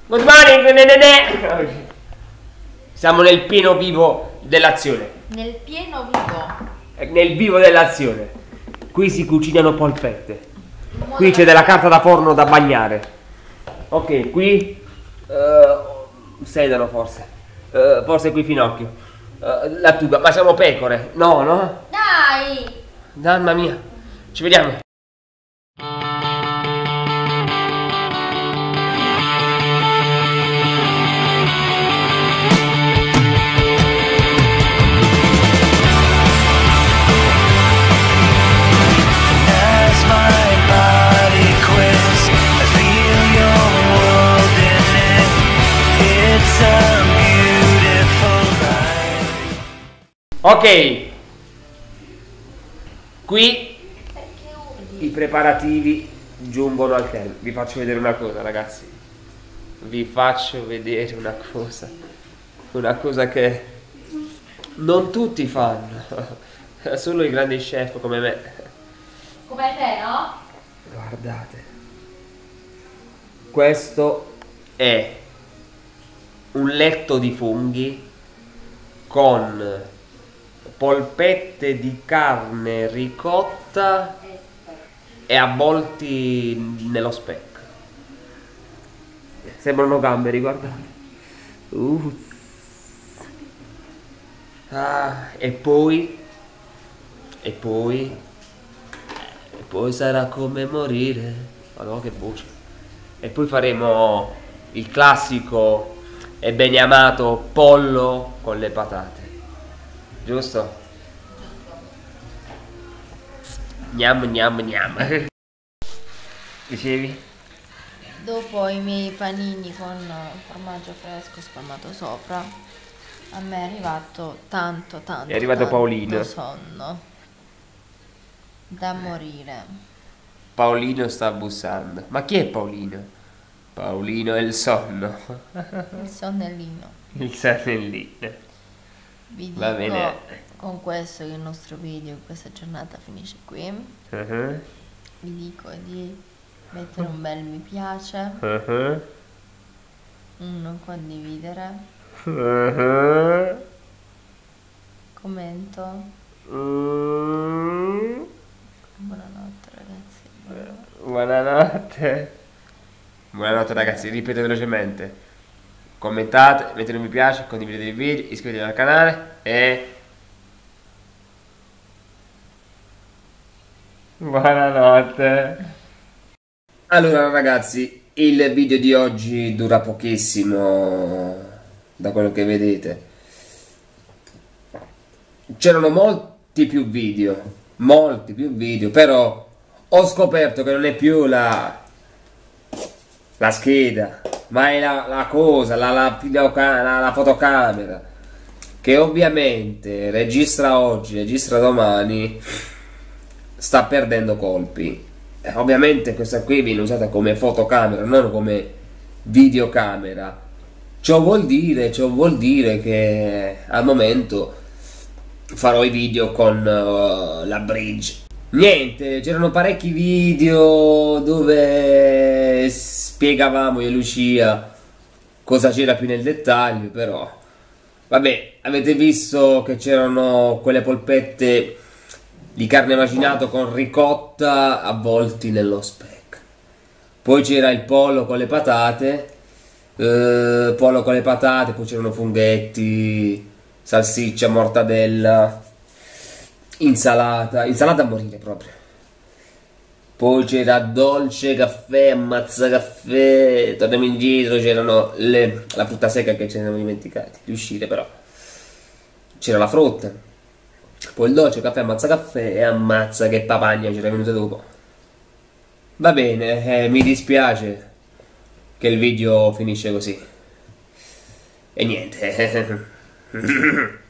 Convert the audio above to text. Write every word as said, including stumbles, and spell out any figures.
Good morning, ne ne ne. Siamo nel pieno vivo dell'azione. Nel pieno vivo. Nel vivo dell'azione. Qui si cucinano polpette. Qui c'è della carta da forno da bagnare. Ok, qui uh, sedano forse. Uh, forse qui finocchio. Uh, la tuba, ma siamo pecore. No, no? Dai! Mamma mia. Ci vediamo. Ok, qui i preparativi giungono al termine. Vi faccio vedere una cosa, ragazzi. Vi faccio vedere una cosa. Una cosa che non tutti fanno. Solo i grandi chef come me. Come te, no? Guardate. Questo è un letto di funghi con polpette di carne ricotta e avvolti nello speck. Sembrano gamberi, guardate. Uh. Ah, e poi e poi e poi sarà come morire. Ma no, che voce. E poi faremo il classico e ben amato pollo con le patate. Giusto? Gnam gnam gnam. Dicevi? Dopo i miei panini con formaggio fresco spalmato sopra, a me è arrivato tanto tanto È arrivato tanto Paolino. sonno da morire. Paolino sta bussando. Ma chi è Paolino? Paolino è il sonno. Il sonnellino. Il sonnellino. Vi Va dico bene. con questo che il nostro video in questa giornata finisce qui. Uh-huh. Vi dico di mettere un bel mi piace, Uh-huh. un condividere, Uh-huh. commento. Mm. Buonanotte ragazzi. Buonanotte. Buonanotte. Buonanotte ragazzi, ripeto velocemente. Commentate, mettete un mi piace, condividete il video, iscrivetevi al canale e buonanotte. Allora ragazzi, il video di oggi dura pochissimo, da quello che vedete. C'erano molti più video, molti più video, però ho scoperto che non è più la, la scheda, ma è la, la cosa, la, la, la, la fotocamera, che ovviamente registra oggi, registra domani, sta perdendo colpi. Eh, ovviamente questa qui viene usata come fotocamera, non come videocamera. Ciò vuol dire, ciò vuol dire che al momento farò i video con uh, la bridge. Niente, c'erano parecchi video dove spiegavamo io e Lucia cosa c'era più nel dettaglio, però vabbè, avete visto che c'erano quelle polpette di carne macinato con ricotta avvolti nello speck. Poi c'era il pollo con le patate, eh, pollo con le patate, poi c'erano funghetti, salsiccia, mortadella, insalata, insalata a morire proprio. Poi c'era dolce, caffè, ammazza caffè, torniamo indietro, c'erano le, la frutta secca che ci eravamo dimenticati di uscire, però c'era la frutta, poi il dolce, caffè, ammazza caffè e ammazza che papagna c'era venuta dopo. Va bene, eh, mi dispiace che il video finisce così. E niente.